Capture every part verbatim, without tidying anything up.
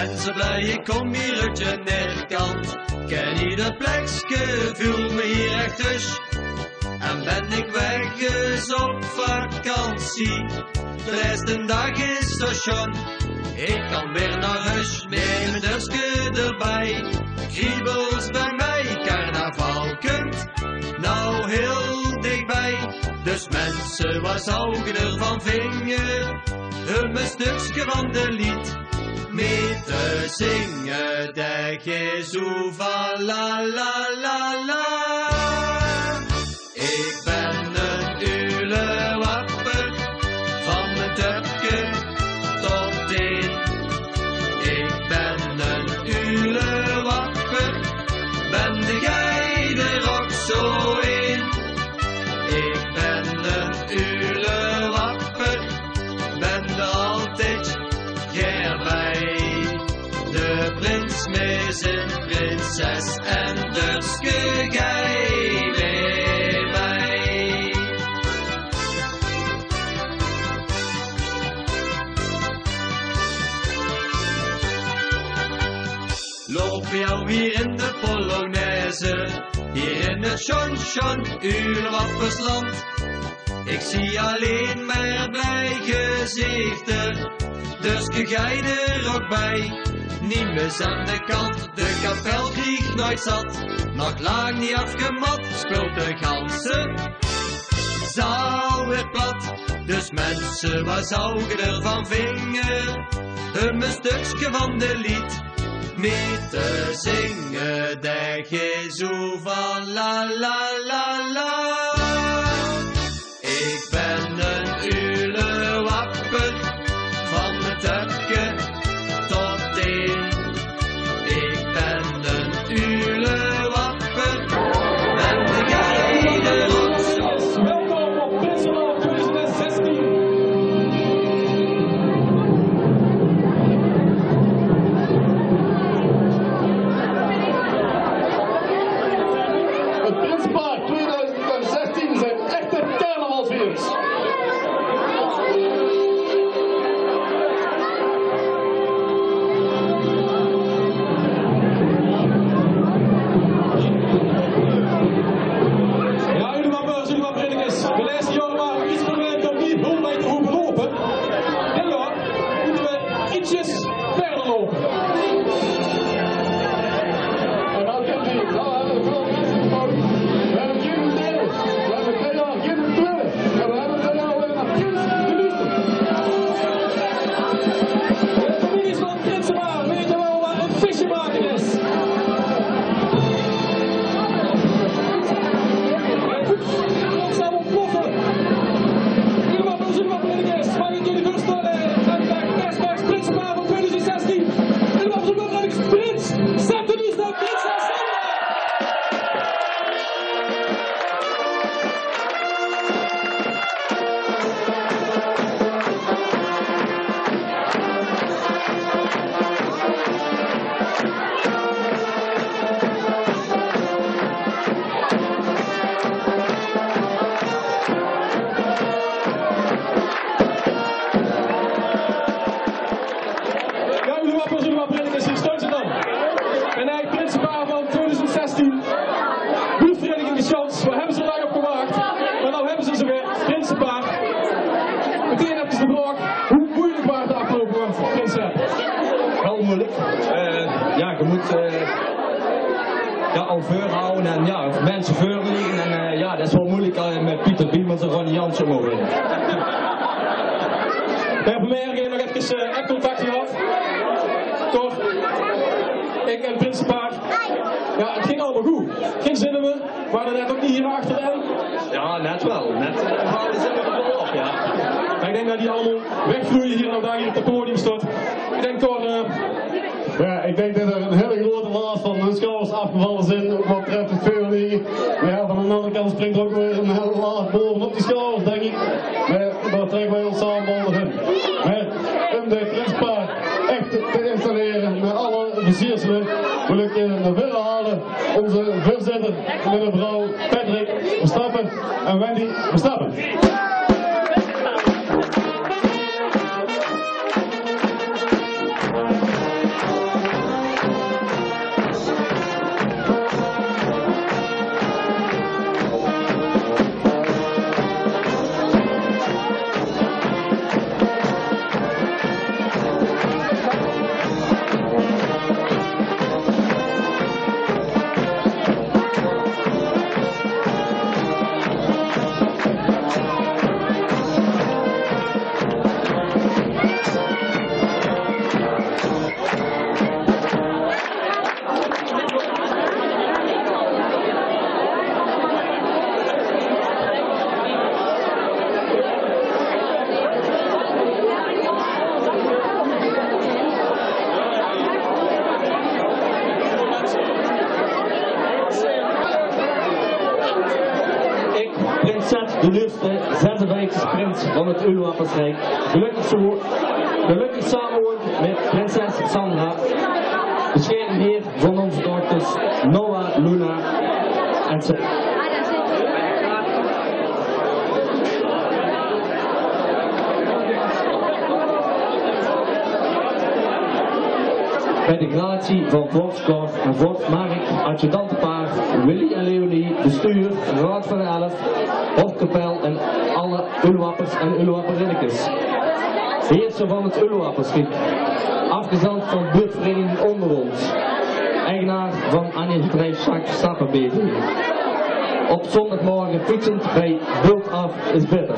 ben zo blij, ik kom hier uit je Neerkant. Ken ieder plekje, voel me hier echt thuis. En ben ik weg eens op vakantie. De laatste dag is station, ik kan weer naar huis. Neem een dusje erbij, kriebels bij mij. Carnaval komt nou heel dichtbij. Dus mensen, wat zou je ervan vinden? Een stukje van de lied mee te zingen. Dat is zo van la la la la. Ik ben een Ulewapper, van mijn tupje tot teen. Ik ben een Ulewapper, ben de jij er ook zo in. Ik ben een Ulewapper, ben er altijd ger bij. De prins met zijn prinses en dus gij bij mij. Loop jou hier in de Polonaise, hier in het Sjonsjon, Ulewappersland. Ik zie alleen maar blij gezichten, dus gij er ook bij. Niemes aan de kant, de kapel kriegt nooit zat. Nog lang niet afgemat, speelt de ganse zaal weer plat. Dus mensen, wat zou je ervan vinden? Een stukje van de lied mee te zingen. Dat je zo van la la la la. Ik ben een Ulewapper, van mijn tupje tot teen. Ik ben een Ulewapper, ben de geleden ook zo. Welkom op Prinsenpaar twintig zestien. Het Prinsenpaar twintig zestien zijn echte carnavalsvierders. Ja, Ulewappers, Ulewappersrijk. De laatste jaren waren we iets gewend om niet heel lang te hoeven lopen. Dit jaar moeten we ietsjes verder lopen. En dan kunt u, nou hebben we veel mensen gebouwd. We hebben geen deel, we hebben twee jaar geen tweede. En we hebben twee jaar weer naar Prins de Liefde. De families van het Prinsenpaar weten wel wat een visje maken is. Dat zou ontploffen. Ulewappers, Ulewappersrijk. Mag ik jullie voorstellen? Vandaag kerstdags Prinsenpaar van twintig zestien. Ulewappers, Ulewappersrijk. Prins Seth de Liefde, Prinses Sandra. Ja, Ulewappers, Ulewappersrijk, hier steunt ze dan. En hij, Prinsenpaar van twintig zestien. Buurtvereniging de Chans, waar hebben ze lang op gewacht? Maar nou hebben ze ze weer, Prinsenpaar. Meteen even de vraag, hoe moeilijk waren de afgelopen jaar voor Prins Seth? Wel moeilijk. Uh, ja, je moet uh, ja, al voor houden en ja, mensen voor liggen. En uh, ja, dat is wel moeilijk uh, met Pieter Biemels en Ronnie Jansen mogen winnen. We hebben meer nog even uh, echt contact gehad. Toch? Ik en Prinsenpaar. Ja, het ging allemaal goed. Geen zin in me, we waren net ook niet hier achterin. Ja, net wel. Net uh, houden ze er wel op, ja. Maar ik denk dat die allemaal wegvloeien hier nou daar hier op het podium staat. Ik denk toch, uh, Ja, ik denk dat er een hele grote last van hun schouders afgevallen zijn, ook wat betreft het veerliegen. Maar ja, van de andere kant springt er ook weer een hele laag bovenop die schouders, denk ik. Maar daar trekken wij ons samen onderin. Maar om de Prinsenpaar echt te installeren met alle versierselen, wil ik naar willen halen onze voorzitter, mevrouw Patrick Verstappen en Wendy Verstappen. de nieuwste zesenvijftigste prins van het Ulewappersrijk, gelukkig, zo, gelukkig samenwoont met Prinses Sandra, beschermd heer van onze dochters Noah, Luna en Seth. Bij de gratie van Vorskor en Vorstmark, adjudantenpaar, Willy en Leonie, bestuur, raad van elf, hofkapel en alle Ulewappers en Ulewapperinnekes. Heerser van het Ulewappersrijk, afgezant van buurtvereniging onder ons, eigenaar van Aannemersbedrijf Jac Verstappen B V. Op zondagmorgen fietsend bij Bult af is bitter.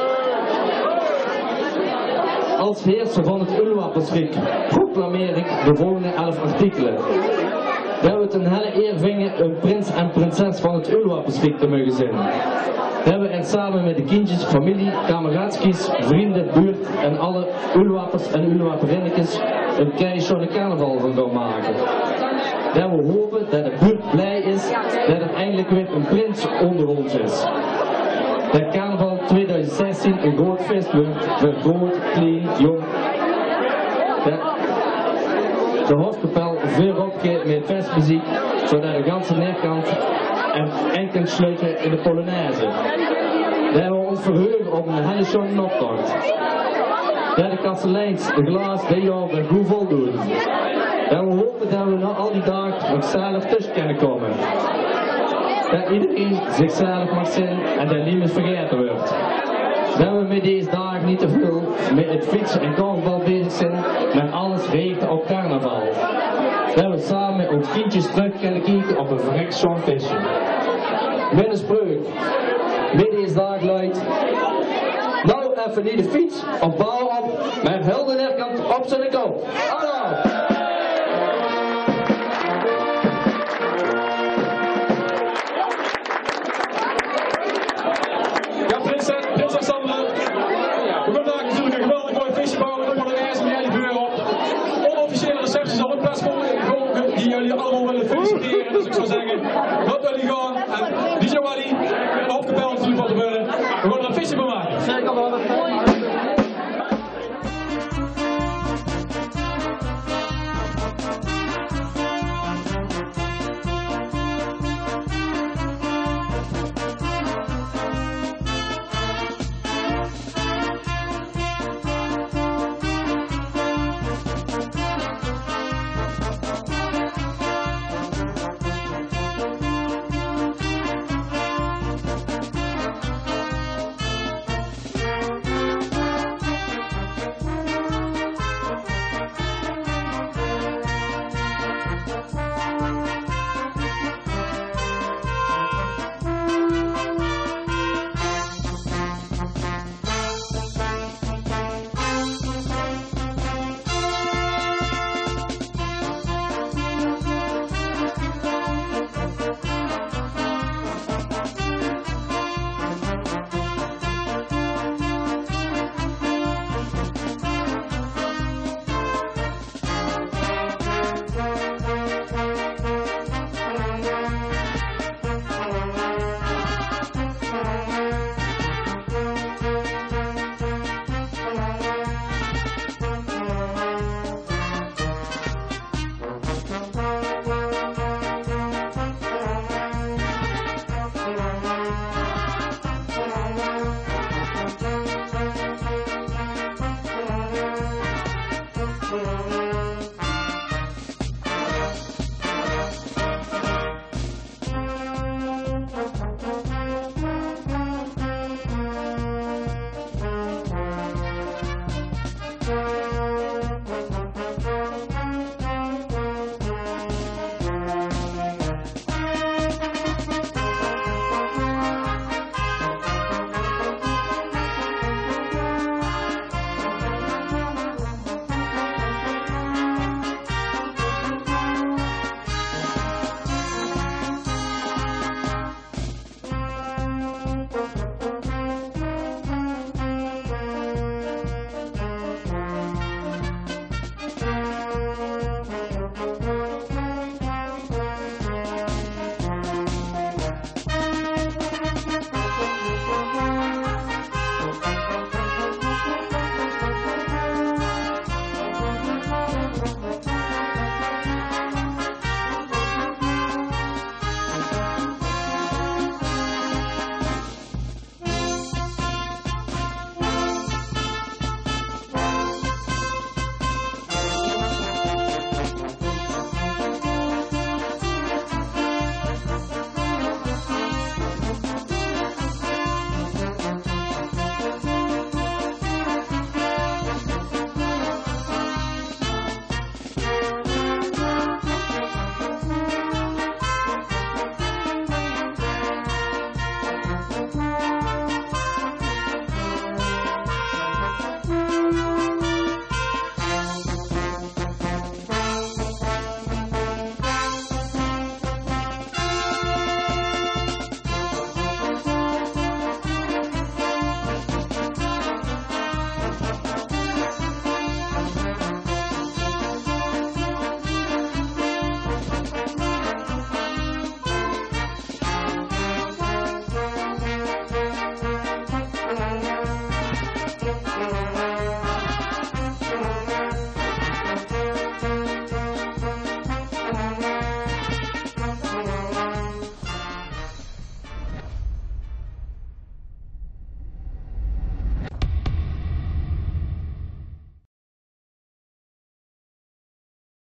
Als heerser van het Ulewappersrijk proclameer ik de volgende elf artikelen. Dat we het een helle eer vingen een prins en prinses van het Ulewappersrijk te mogen zijn. Dat we er samen met de kindjes, familie, kameraadskies, vrienden, buurt en alle Ulewappers en Ulewapperinnekes een keiharde carnaval van gaan maken. Dat we hopen dat de buurt blij is dat er eindelijk weer een prins onder ons is. Dat Carnaval tweeduizend zestien een groot feest wordt voor groot, klein, jong. Dat de hofkapel veel opgeeft met festmuziek, zodat de ganse Neerkant en enkel sluiten in de Polonaise. Dat we ons verheugen op een hele schone optocht. Dat de kasteleins de glaas dit jaar weer goed voldoen. Dat we hopen dat we na al die dagen nog zelf tussen kunnen komen. Dat iedereen zichzelf mag zijn en dat niemand vergeten wordt. Dat we met deze dagen niet te veel met het fietsen en korfbal bezig zijn, maar alles richten op carnaval. Dat we samen met ons kindjes terug kunnen kijken op een verrekt schoon feestje. Met een spreuk. Met deze dag luidt: nou even niet de fiets of bouw op, maar heel de Neerkant op zijn kop. Hallo! Prinses Sandra, we gaan vandaag natuurlijk een geweldig mooi feestje bouwen, nog wel een eerste miljoen deur op. Onofficiële receptie zal ook plaatsvinden, die jullie allemaal willen feliciteren, dus ik zou zeggen,